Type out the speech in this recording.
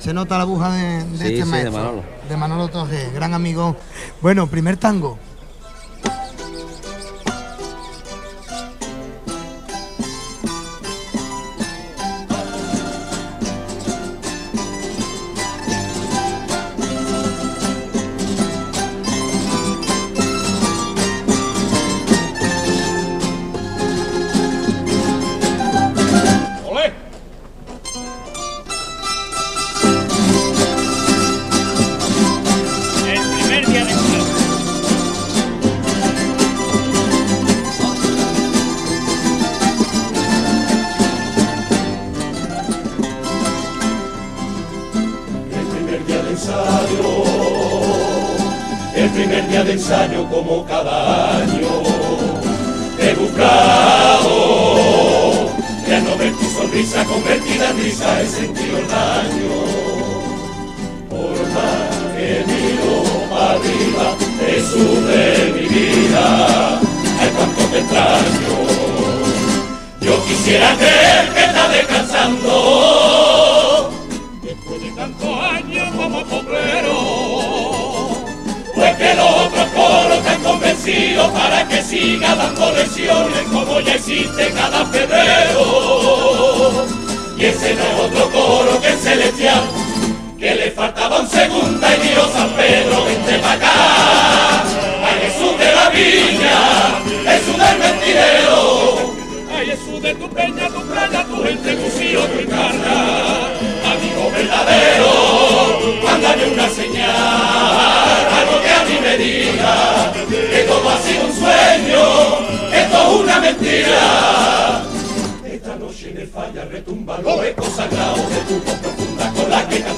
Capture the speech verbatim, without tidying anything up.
Se nota la aguja de, de Sí, este sí, maestro. de Manolo. De Manolo Torres, gran amigo. Bueno, primer tango. El primer día de ensayo, como cada año, he buscado, y al no ver tu sonrisa convertida en risa, he sentido el daño. Por más que miro para arriba, Jesús de mi vida, ay cuánto te extraño. Yo quisiera creer que estás descansando, después de tantos años como pobrero. Pues que los otros coros están convencidos para que siga dando lesiones como ya existe cada febrero. Y ese no es otro coro que el celestial, que le faltaba un segunda y dijo San Pedro, vente para acá. Ay Jesús de la viña, Jesús del mentidero, ay Jesús de tu peña, tu playa, tu gente, tu cielo, tu encarna. Amigo verdadero, mándame una señal, algo que a mí me diga que todo ha sido un sueño, que esto es una mentira. Esta noche en el falla retumban los ecos sagrados de tu voz profunda con la que